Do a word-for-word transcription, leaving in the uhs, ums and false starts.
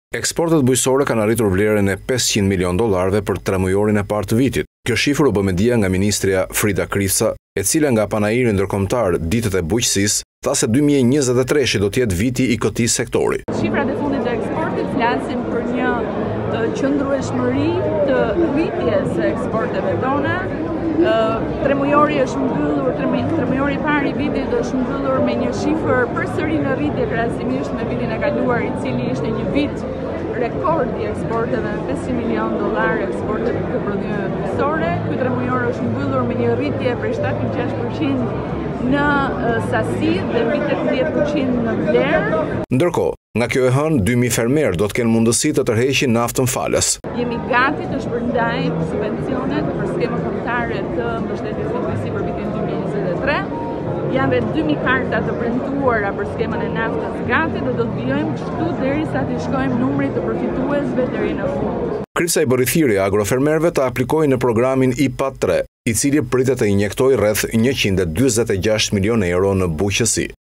Eksportet bujqësore kanë arritur vlerën e pesëqind milionë dollarëve për tre mujorin e parë të vitit. Kjo shifër u bë me dije nga ministrja Frida Krifca, e cila nga panairi ndërkombëtar Ditët e Bujqësisë tha se dy mijë e njëzet e tre do të jetë viti i këtij sektori. Shifrat e fundit të eksportit flasin për një qëndrueshmëri të rritjes së eksporteve tona. Tre mujori është mbyllur, tre mujori i parë i vitit është mbyllur me një shifër përsëri në rritje krahasimisht me vitin e kaluar, i cili ishte një vit rekord i eksporteve me pesëqind milionë dollarë eksporte të prodhimeve bujqësore. Ky tre mujor është mbyllur me një rritje prej shtatë mijë gjashtë përqind në sasi dhe mbi tetëdhjetë përqind në vlerë. Ndërkohë, nga kjo e hënë, dy mijë fermerë do të kenë mundësi të tërheqin naftën falas. Jemi gati të shpërndajmë subvencionet për skemën kombëtare të mbështetjes së bujqësisë për vitin dy mijë e njëzet e tre. Janë vetë dy mijë karta të premtuara për skemën e naftës gati dhe do të vijojmë kështu derisa të shkojmë numrit të përfituesve deri në fund. Krifca i bëri thirrje agrofermerëve të aplikojnë në programin I P A tre, i cili pritet të injektojë rreth njëqind e dyzet e gjashtë milionë euro në bujqësi.